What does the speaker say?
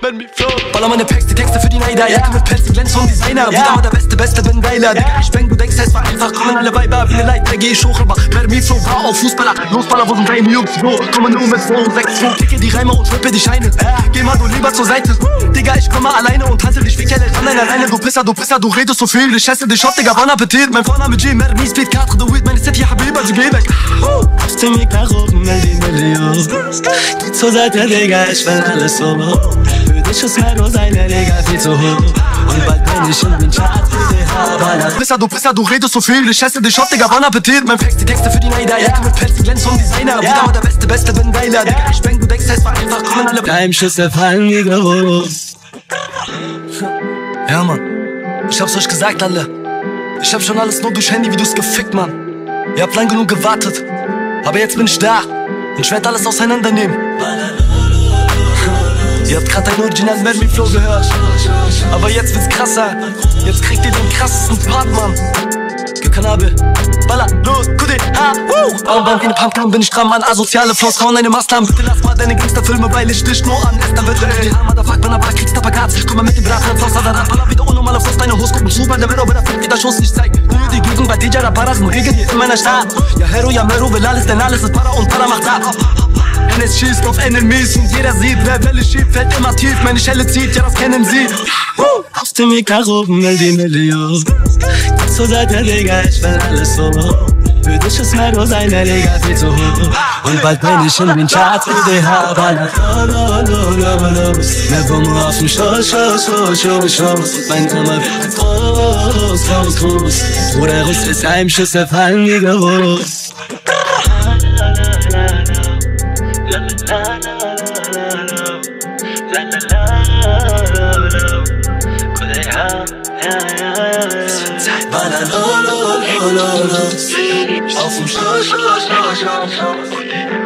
wenn mir flow. Baller meine Packs, die Texte für die Neider. Jacke mit Pelz, du glänzt von Designer. Wieder mal der Beste, wenn Weiler. Digga, ich bang, du denkst, es war einfach. Kommen alle Weiber, wie ne Leiter, geh ich hoch, aber wer mir flow, war auf Fußballer. Losballer, wo sind deine Jungs, wo? Kommen nur mit 2 und 6, 2. Kicke die Reime und flippe die Scheine. Geh mal du lieber zur Seite. Digga, ich komme alleine und halte dich wie Kerl an deiner Leine. Du Pisser, du redest so viel. Ich esse dich auf, Digga, bon Appetit. Mein Vorname G, Mermi, Speed, 4, the Weed. Meine City, Habiba, sie geh weg. Auf dem Weg nach oben, will die Million. Geh zur Seite, Digga, ich will alles so. Für dich ist Mero seine Digga viel zu hoch. Und bald bin ich in den Charts für die Haber. Du Pisser, du redest so viel. Ich esse dich auf, Digga, bon Appetit. Mein Text, die Texte für die Neider. Jacke mit Pelz, du glänzt vom Designer. Wieder mal der Beste, wenn Weiler. Digga, ich bang, du denkst, es war einfach. Kommen alle Geheimschüsse fallen wie groß. Ja, Mann, ich hab's euch gesagt, alle. Ich hab schon alles nur durch Handyvideos gefickt, Mann. Ihr habt lang genug gewartet, aber jetzt bin ich da und ich werd alles auseinandernehmen. Ihr habt grad ein Original Mermi Flow gehört, aber jetzt wird's krasser. Jetzt kriegt ihr den krassesten Part, Mann. Kanabel, Baller, los, Kudi, ha, Bam, wie ne Pumpkin bin ich dran, Mann. Asoziale Flows, kauen deine Maßnahmen. Bitte lass mal deine Gangsterfilme, weil ich dich nur anlässt. Dann wird die Hammer, da fuck, wenn aber kriegst du Pagat. Komm mal mit dem Brat, raus, Sadat. Baller wieder unnormale Flows, deine Hose gucken zu, weil der Mero bei der Flick wieder Schuss nicht zeigt. Die Gegend bei DJ, Paras, nur Regeln hier in meiner Stadt. Ja, Hero, will alles, denn alles ist Para und Para macht da. NS schießt auf Enemies und jeder sieht, wer Welle schiebt, fällt immer tief. Meine Schelle zieht, ja, das kennen sie. Auf dem Weg nach oben, will die Million. Geh zur Seite, Digga, ich will alles so. Für dich ist Mero seine Digga viel zu hoch. Und bald bin ich in den Charts für die Haber. Mehr vom auf dem Schoß. Und mein Name wird groß. Bruder, Riss ist Heimschüsse fallen wie groß. Auf dem Schoß.